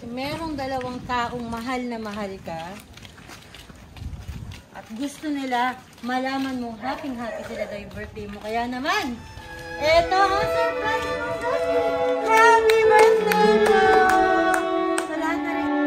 merong dalawang taong mahal na mahal ka at gusto nila malaman mo happy sila dahil birthday mo. Kaya naman, eto ang surprise mo, Josie! Happy birthday mo! Sa lahat na rin.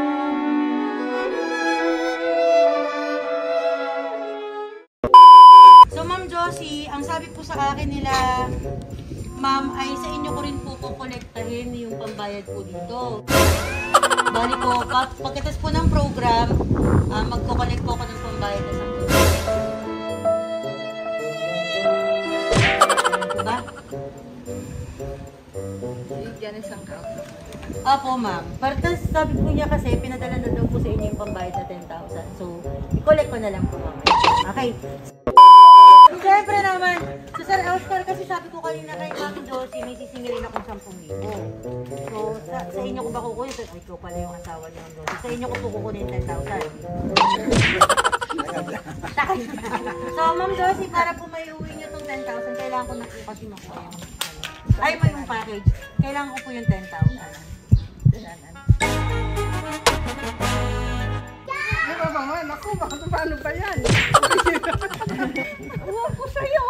So, Ma'am Josie, ang sabi po sa akin nila, Ma'am, ay sa inyo ko rin po kukolektahin yung pambayad po dito. Bali po, pagkatas po ng program, magkukolekt po ako ng pambayad na 10,000. Diba? Diyan isang ka. Apo, Ma'am. Partas sabi po niya kasi, pinadala na daw po sa inyo yung pambayad na 10,000. So, i-collect ko na lang po, Ma'am. Okay. Siyempre naman, so Sir Oscar, kasi sabi ko kanina kay Mami Josie, may sisingilin akong 10,000. So, sa inyo ko ba kukunin? Ay, ikaw pala yung asawa niyo ng Josie. Sa inyo ko po kukunin 10,000. So, Ma'am Josie, para po may uwi niyo itong 10,000, kailangan ko na po kasi makuha yung ay, may yung package. Kailangan ko po yung 10,000. Ay, mama, naku, paano ba yan? Uwa ko sa'yo.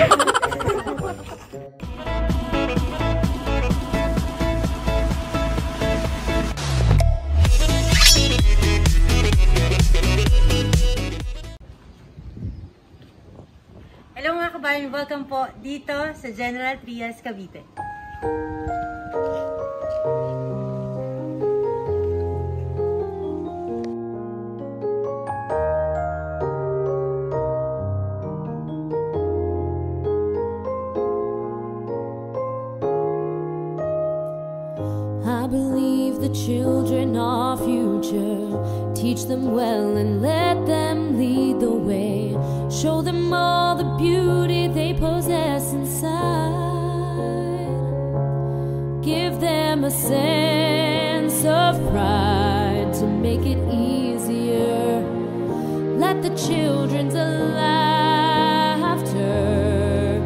Hello mga kabayan, welcome po dito sa General Trias, Cavite. I believe the children are future. Teach them well and let them lead the way. Show them all the beauty they possess inside. Give them a sense of pride to make it easier. Let the children's laughter.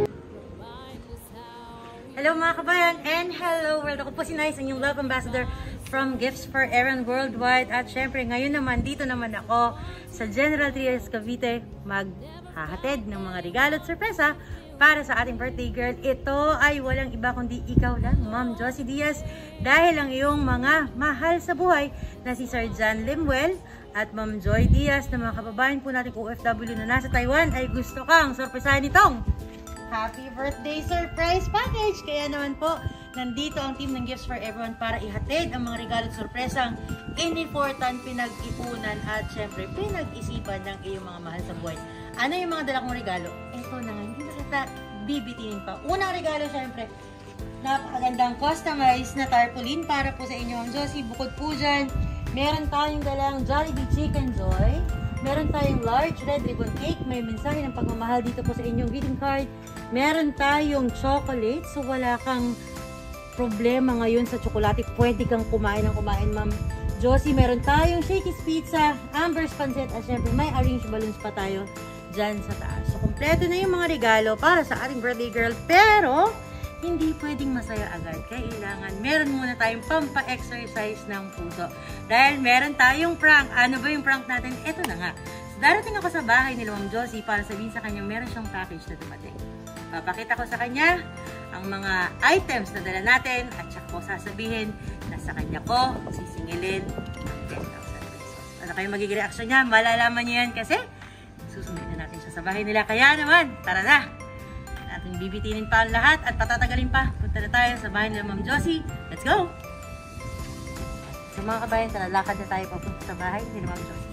Hello mga kabayan and hello world! Ako po si Nice, ang inyong love ambassador from Gifts for Aaron Worldwide. At syempre ngayon naman, dito naman ako sa General Trias, Cavite, maghahatid ng mga regalo at sorpresa para sa ating birthday girl. Ito ay walang iba kundi ikaw lang, Ma'am Josie Diaz, dahil ang iyong mga mahal sa buhay na si Sir John Limwell at Ma'am Joy Diaz na mga kababayan po natin OFW na nasa Taiwan ay gusto kang sorpresahan itong Happy Birthday Surprise Package! Kaya naman po, nandito ang team ng Gifts for Everyone para ihatid ang mga regalo at sorpresang in-important, pinag-ipunan at syempre pinag-isipan ng iyong mga mahal sa buhay. Ano yung mga dala kong regalo? Ito na nga, hindi na kita bibitinin pa. Unang regalo syempre, napakagandang customized na tarpaulin para po sa inyo, Ma'am Josie. Bukod po dyan, meron tayong dalang Jollibee Chicken Joy. Meron tayong large red ribbon cake. May mensahe ng pagmamahal dito po sa inyong greeting card. Meron tayong chocolate. So wala kang problema ngayon sa tsokolate. Pwede kang kumain ng kumain, Ma'am Josie. Meron tayong Shakey's Pizza, Amber's Pancit. At syempre may arranged balloons pa tayo dyan sa taas. So kompleto na yung mga regalo para sa ating birthday girl. Pero hindi pwedeng masaya agad. Kailangan meron muna tayong pampa-exercise ng puso. Dahil meron tayong prank. Ano ba yung prank natin? Ito na nga. So, darating ako sa bahay ni Ma'am Josie para sabihin sa kanyang meron siyang package na dumating. Papakita ko sa kanya ang mga items na dala natin at saka ko sasabihin na sa kanya ko sisingilin ang 10,000 pesos. Ano kayo magiging reaction niya? Malalaman niyo yan kasi susunod na natin siya sa bahay nila. Kaya naman, tara na! Ating bibitinin pa ang lahat at patatagalin pa. Punta na tayo sa bahay nila Ma'am Josie. Let's go! So mga kabayan, tara, lakad na tayo papunta sa bahay nila Ma'am Josie.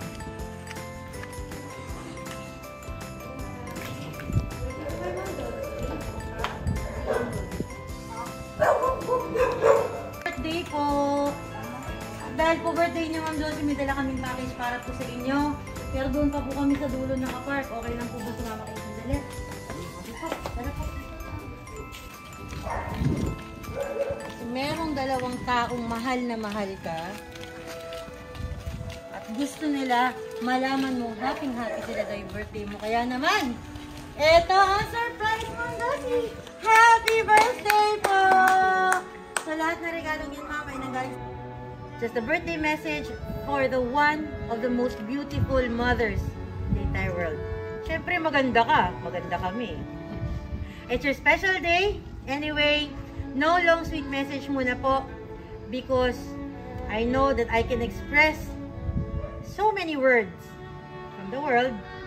Birthday po! Dahil po birthday niyo Ma'am Josie, may dala kaming package para po sa inyo. Pero doon pa po kami sa dulo nakapark. Okay lang po ba sumama kayo sa dalit? So, merong dalawang taong mahal na mahal ka at gusto nila malaman mo happy sila dahil birthday mo. Kaya naman, eto ang surprise mo, Josie! Happy birthday po! Sa lahat na regalong yun, Mama, ay nanggaling Just a birthday message for the one of the most beautiful mothers in the entire world. Siyempre, maganda ka. Maganda kami. It's your special day. Anyway, no long sweet message muna po because I know that I can express so many words from the world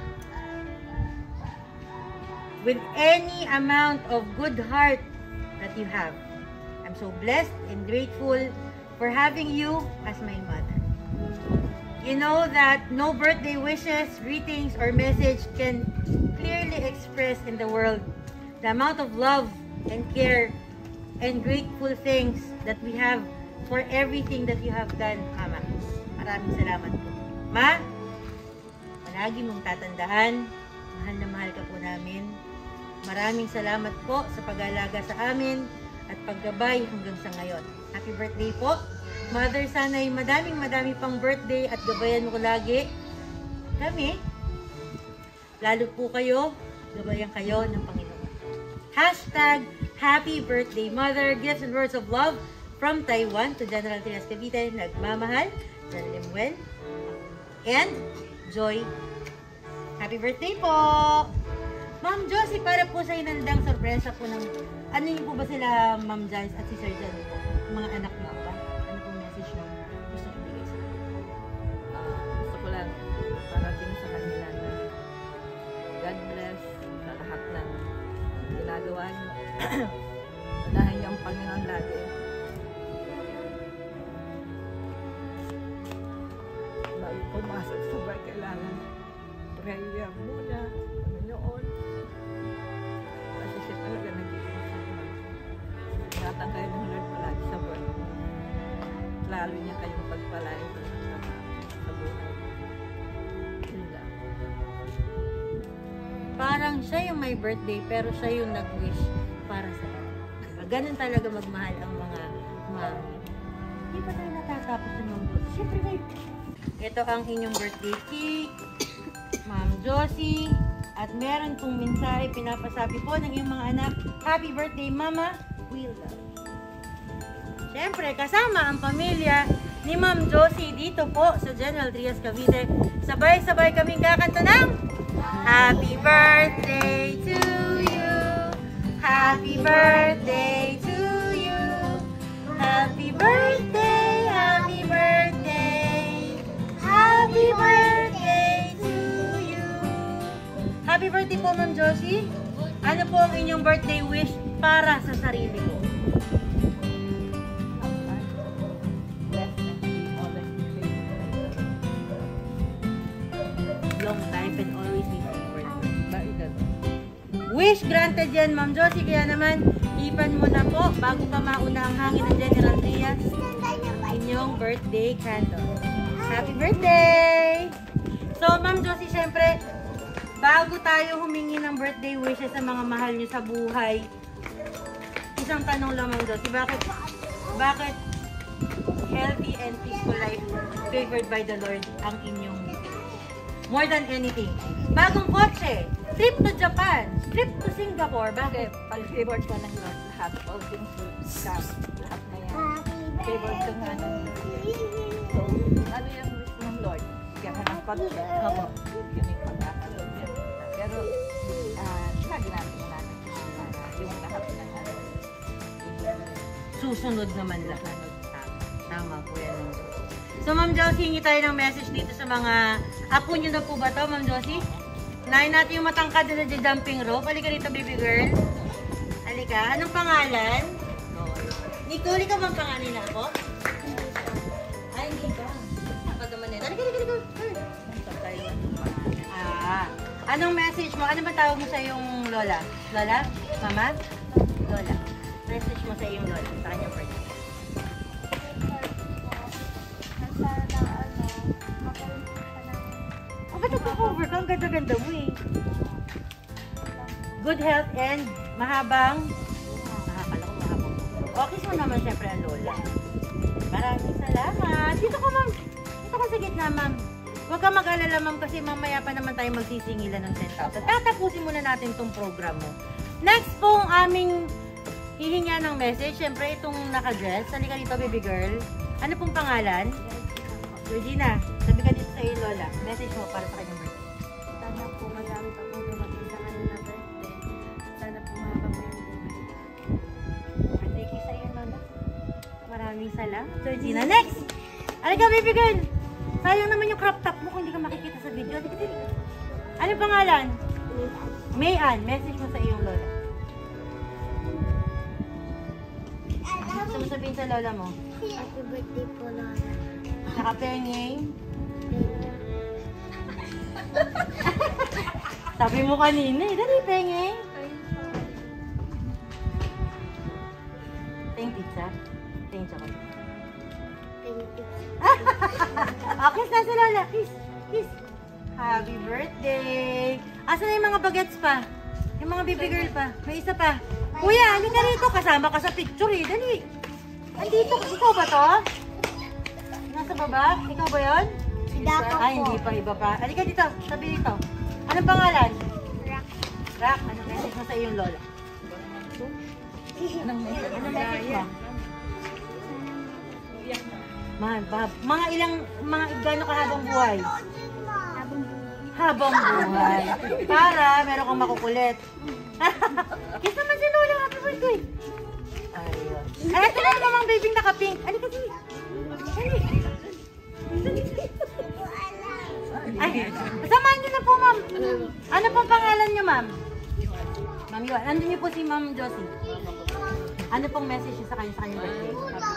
with any amount of good heart that you have. I'm so blessed and grateful for having you as my mother. You know that no birthday wishes, greetings, or message can clearly express in the world the amount of love and care and grateful things that we have for everything that you have done, Mama. Maraming salamat po. Ma, palagi mong tatandaan, mahal na mahal ka po namin. Maraming salamat po sa pag-alaga sa amin at paggabay hanggang sa ngayon. Happy birthday po. Mother, sana'y madaming pang birthday at gabayan mo ko lagi. Kami, lalo po kayo, gabayan kayo ng Panginoon. Hashtag Happy Birthday Mother. Gifts and words of love from Taiwan to General Trias Cavite. Nagmamahal, John Limwen, and Joy. Happy birthday po! Ma'am Josie, para po sa inandang sorpresa po ng, ano niyo po ba sila, Ma'am Joyce at si Sir John po? Mga anak niyo ba? Ano pong message na gusto ko ibigay sa kanila? Gusto ko lang parating sa kanila na God bless sa lahat ng ginagawa niyo. Unahin niyo ang Panginoon lagi. Bago pumasok sa bahay, kailangan prayer muna, Panginoon. Kasi siya talaga nag-iisip. Ingatan kayo ng Lord palagi sa buhay. Lalo niya kayong pagpalain sa buhay. Hindi. Parang siya yung may birthday, pero siya yung nag-wish para sa iyo. Ganun talaga magmahal ang mga mami. Hindi pa tayo natatapos ng mga birthday. Siyempre kayo. Ito ang inyong birthday cake, Ma'am Josie. At meron pong mensahe pinapasabi po ng iyong mga anak. Happy birthday, Mama. We love you. Siyempre, kasama ang pamilya ni Ma'am Josie dito po sa General Trias Cavite. Sabay-sabay kaming kakanta ng Happy birthday to you. Happy birthday to you. Happy birthday, happy birthday. Happy birthday to you. Happy birthday po, Ma'am Josie. Ano po ang inyong birthday wish para sa sarili mo? Long life and always be favored. Wish granted yan, Ma'am Josie. Kaya naman, ipan mo na po bago pa mauna ang hangin ng General Trias inyong birthday candle. Happy birthday! So, Ma'am Josie, syempre, bago tayo humingi ng birthday wishes sa mga mahal nyo sa buhay, isang tanong lang, Ma'am Josie, bakit healthy and peaceful life favored by the Lord ang inyong more than anything? Bagong kotse, trip to Japan, trip to Singapore, bakit? Pag-favored ka ng Lord, lahat all things will come. Lahat na yan. Favored ka nga ng So, ano yung wish ng Lord? Bigyan ka ng kotse. Opo. Yun yung pagkakalood niya. Pero, lagi natin yung lahat ng Susunod naman lahat. Tama po yan. So, Ma'am Josie, hingi tayo ng message dito sa mga apo nyo na po ba to, Ma'am Josie? Nahin natin yung matangkad na sa jumping rope. Halika rito, baby girl. Halika. Anong pangalan? Nicole, ka bang pangalan na ako? Ay, hindi ka. Napagaman nila. Halika. Anong message mo? Ano ba tawag mo sa iyong lola? Lola? Mama? Lola. Message mo sa iyong lola. Sa kanyang birthday. Ba't nagpa-cover ka? Ang ganda-ganda mo eh. Good health and mahabang okay mo naman syempre ang lola. Maraming salamat. Dito ka, Ma'am. Dito ka sa gitna, Ma'am. Huwag ka mag-alala, Ma'am, kasi mamaya pa naman tayo magsisingilan ng 10,000. Tatapusin muna natin itong program mo. Next pong aming hihinga ng message. Syempre, itong naka-dress. Halika dito, baby girl. Ano pong pangalan? Georgina, sabi ka dito sa iyo, Lola. Message mo para sa kanyang birthday. Sana po marami pa pong dumating sa kanya na birthday. Sana po mahaba po yung buhay. Thank you sa iyo, Lola. Maraming salamat. Georgina, next! Ano ka, baby girl? Sayang naman yung crop top mo kung hindi ka makikita sa video. Ano pangalan? Mayan. Message mo sa iyong Lola. Gusto mo sabihin sa Lola mo? Happy birthday po, Lola. Naka-pengeng? Sabi mo kanina eh. Dali, pengeng. Thank pizza. Thank chocolate. Kiss na si Lola. Kiss. Kiss. Happy birthday. Asan na yung mga bagets pa? Yung mga baby girl pa? May isa pa. Kuya, halika rito. Kasama ka sa picture eh. Dali. Andito. Ikaw ba to? Nasa baba? Ikaw ba yun? Ay, hindi pa. Iba pa. Halika dito. Sabi dito. Anong pangalan? Rock. Anong message mo sa iyong Lola? Anong message mo? Mga ilang, gano'ng kahabang buhay? Habang buhay. Para meron kang makukulit. Kiss naman si Lola. Happy birthday. Ayun. Ay, ito na namang baby naka-pink. Ano kasi? Ay, samahan niyo na po, ma'am. Ano pong pangalan niyo, ma'am? Ma'am Yuan. Nandun niyo po si Ma'am Josie. Ano pong message niyo sa kanyang birthday?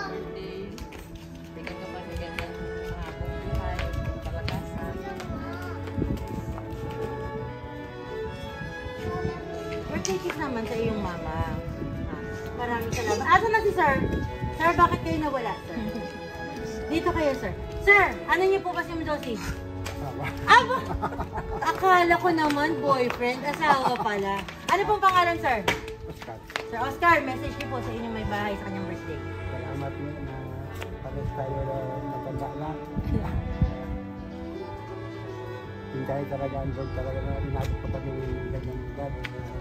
Birthday kiss naman sa iyong mama. Maraming salamat. Asan na si sir? Sir, bakit kayo nawala, sir? Dito kayo, sir. Sir, ano niyo po kasi Ma'am Josie? Aba! Akala ko naman boyfriend, asawa pala. Ano pong pangalan, sir? Oscar. Sir Oscar, message niyo po sa inyong may bahay sa kanyang birthday. Salamat na pares tayo na matanda na. Hindi talaga ang job talaga na inabot ko kami ng ganyan edad.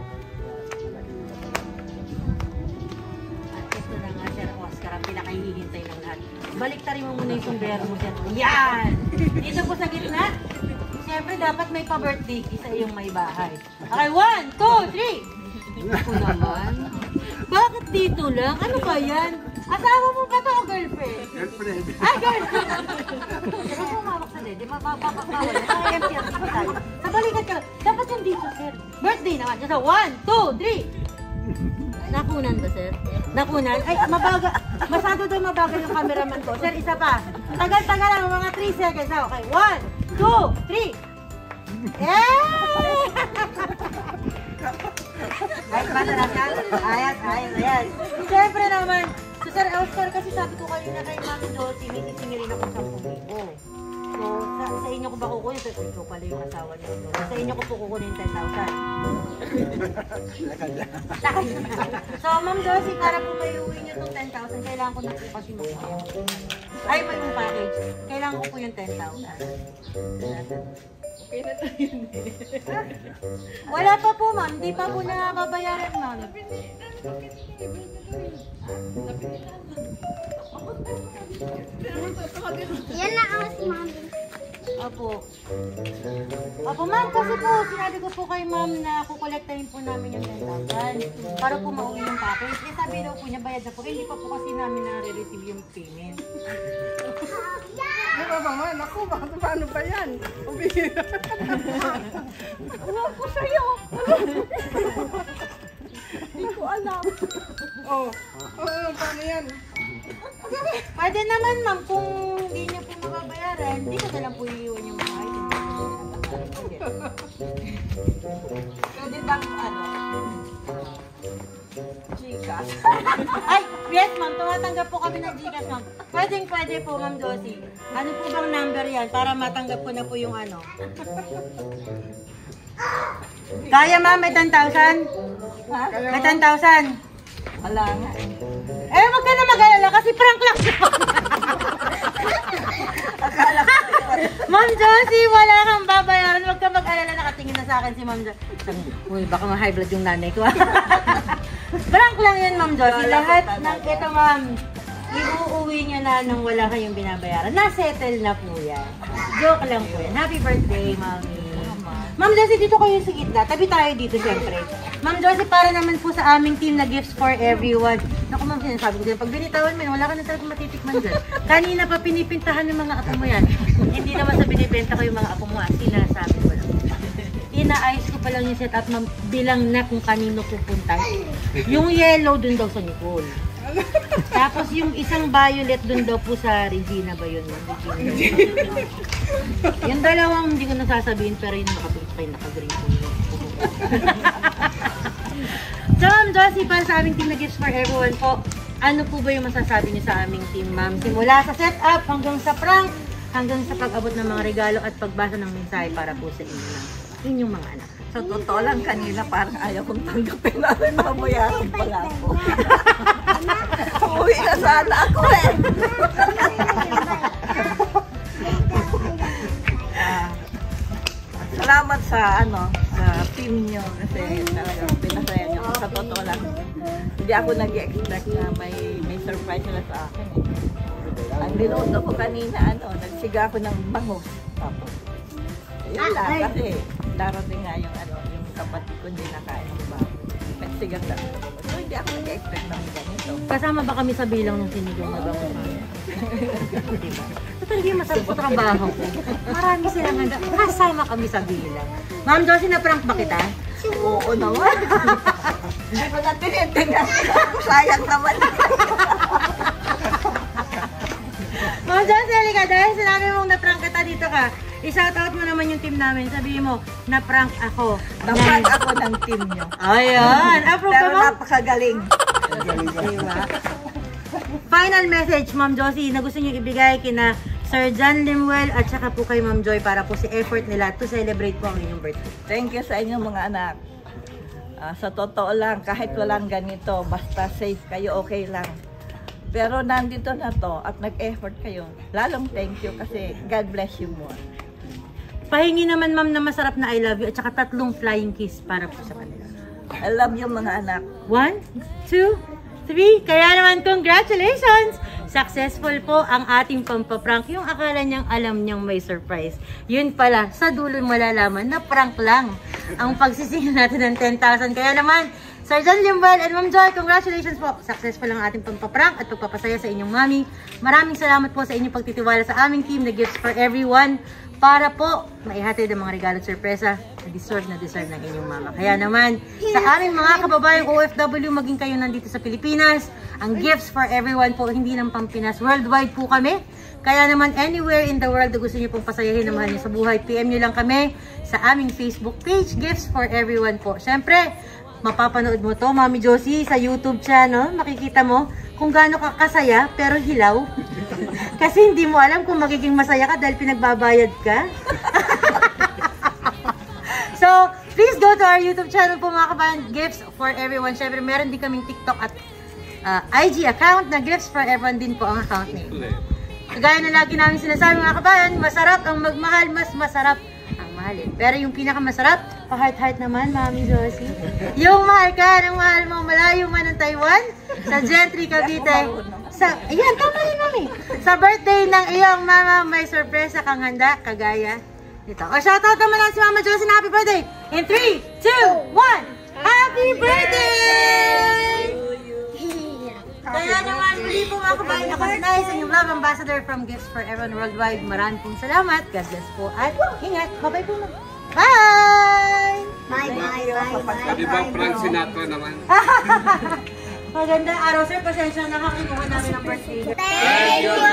At ito na nga, Sir Oscar, ang pinakahihintay ng lahat. Baliktarin mo muna yung sombrero mo, Sir. Yan! Dito po sa gitna. Siyempre, dapat may pa-birthday sa iyong may bahay. Okay, 1, 2, 3! Ako naman. Bakit dito lang? Ano ba yan? Asawa mo ba ito o girlfriend? Girlfriend. Ah, girlfriend! Sir, huwag mo mawak sa dede. Mapapakawal. Naka-MTR sa tayo. Sa balikat ka. Dapat yung dito, Sir. Birthday naman. So, 1, 2, 3! Nakunan ba, sir? Nakunan? Ay, mabaga. Masyado daw mabagal yung cameraman ko. Sir, isa pa. Tagal-tagal lang, mga 3 seconds. Okay, 1, 2, 3. Yay! Ay, bata na siya. Ayan. Siyempre naman. So, Sir Oscar, kasi sabi ko kanina kay Mami Josie, may titingin rin ako 10,000. So, sa inyo ko ba kukunin? So, ito pala yung asawa niya. Sa inyo ko po kukunin 10,000. So, Ma'am Josie, para po may uwi niyo itong 10,000, kailangan ko na po kasi mag-ayang. Ay, may yung package. Kailangan ko po yung 10,000. Okay na tayo yun eh. Wala pa po, ma'am. Hindi pa po na babayaran, ma'am. Yan na ang si Mami. Opo. Opo, ma'am. Kasi po, sinabi ko po kay ma'am na kukolektahin po namin yung 10,000 para po mauwi yung package. Eh, sabi daw po niya, bayad na po. Eh, hindi pa po kasi namin na-receive yung payment. Di ba mama? Naku, paano ba yan? Umihira. Ewan ko sa'yo. Hindi ko alam. Oh, paano yan? Pwede naman, ma'am, kung hindi niyo po mababayaran, hindi ko na lang po iiwan yung mga items. Pwede bang Gcash? Ay, yes, ma'am. Tumatanggap po kami ng Gcash, ma'am. Pwede po, Ma'am Josie. Ano po bang number yan para matanggap ko na po yung ano? Kaya, ma'am, may 10,000? Ha? May 10,000? Wala nga. Eh, wag ka na mag-alala kasi prank lang siya. Ma'am Josie, wala kang babayaran. Wag ka mag-alala. Nakatingin na sa akin si Ma'am Josie. Uy, baka ma-high blood yung nanay ko. Prank lang yan, Ma'am Josie. Lahat ng ito, ma'am. Iuuwi niya na nang wala kayong binabayaran. Na-settle na po yan. Joke lang po yan. Happy birthday, Mami. Ma'am Josie, dito kayo sa gitna. Tabi tayo dito, syempre. Ma'am Josie, para naman po sa aming team na Gifts for Everyone. Naku, ma'am, sinasabi ko din, pag binitawan mo yun, wala ka na talaga matitikman dyan. Kanina pa pinipintahan yung mga apo mo yan. Hindi naman sa binibenta ko yung mga apo mo, sinasabi ko lang. Inaayos ko pa lang yung setup, ma'am, bilang na kung kanino pupunta. Yung yellow dun daw sa Nicole. Tapos yung isang violet dun daw po sa Regina ba yun? Regina. Yung dalawang hindi ko nasasabihin pero yung naka-green po. So, Ma'am Josie, para sa aming team na Gifts for Everyone po, ano po ba yung masasabi niyo sa aming team, ma'am? Simula sa setup hanggang sa prank, hanggang sa pag-abot ng mga regalo at pagbasa ng mensahe para po sa inyong mga anak. Sa totoo lang, kanina parang ayaw kong tanggapin na mabayaran pala ako. Umuwi na sana ako eh. Salamat sa sa team nyo kasi talagang pinasaya nyo. Sa totoo lang, hindi ako nag-expect na may surprise nila sa akin eh. Ang niluto ko kanina, nagsiga ako ng bangus. Tapos, yun lang kasi darating nga yung kapatid ko hindi nakain ng bago. Nagsigang lang. So, hindi ako nag-expect ng ganito. Kasama ba kami sa bilang ng sinigang na bangus? Diba? Ito talaga yung masarap po trabaho ko. Marami silang handa. Kasama kami sa bilang. Ma'am Josie, na-prank ba kita? Oo naman. Hindi ko na tinitingnan. Sayang naman. Ma'am Josie, halika. Dahil sinabi mong na-prank kita, dito ka. I-shoutout mo naman yung team namin. Sabihin mo, na-prank ako. Na-prank ako ng team nyo. Ayan. Approve Pero ka, ma'am? napakagaling. Diba? Final message, Ma'am Josie, na gusto niyo ibigay kina Sir John Limwell at saka po kay Ma'am Joy para po sa effort nila to celebrate po ang inyong birthday. Thank you sa inyong mga anak. Sa totoo lang, kahit walang ganito, basta safe kayo, okay lang. Pero nandito na to at nag-effort kayo. Lalong thank you kasi God bless you more. Pahingi naman, ma'am, na masarap na I love you at saka 3 flying kiss para po sa kanila. I love you mga anak. 1, 2, 3. Kaya naman, congratulations! Successful po ang ating pampaprank. Yung akala niyang alam niyang may surprise. Yun pala, sa dulo malalaman na prank lang ang pagsisingil natin ng 10,000. Kaya naman, Sir John Limwell and Ma'am Joy, congratulations po! Successful ang ating pampaprank at pagpapasaya sa inyong mami. Maraming salamat po sa inyong pagtitiwala sa aming team na Gifts for Everyone para po maihatid ang mga regalo at sorpresa na deserve ng inyong mama. Kaya naman, sa aming mga kababayang OFW, maging kayo nandito sa Pilipinas, ang Gifts for Everyone po, hindi lang Pampinas, worldwide po kami. Kaya naman, anywhere in the world na gusto niyo pong pasayahin na mahal niyo sa buhay, PM niyo lang kami sa aming Facebook page, Gifts for Everyone po. Siyempre, mapapanood mo to, Mami Josie, sa YouTube channel, makikita mo kung gaano ka kasaya, pero hilaw. Kasi hindi mo alam kung magiging masaya ka dahil pinagbabayad ka. So, please go to our YouTube channel po mga kabayan, Gifts for Everyone. Siyempre, meron din kaming TikTok at IG account na Gifts for Everyone din po ang account name. Kagaya na lagi namin sinasabi mga kabayan, masarap ang magmahal, mas masarap ang mahalin. Pero yung pinakamasarap, pa-heart-heart naman, Mami Josie. Yung mahal ka ng mahal mo, malayo man ng Taiwan, sa Gentry, Cavite. Ayan, tama rin, Mami. Sa birthday ng iyong mama, may sorpresa kang handa, kagaya nito. O, shoutout naman lang si Mama Josie na happy birthday. In 3, 2, 1, happy birthday! Kaya naman, muli po mga kabayan, ako si Nais, ang love ambassador from Gifts for Everyone Worldwide. Maraming pong salamat. God bless po at ingat. Bye-bye po na. Bye! Di ba Frank Sinatra naman? Maganda araw, sir. Pasensya na nakakinuha namin ang birthday. Thank you!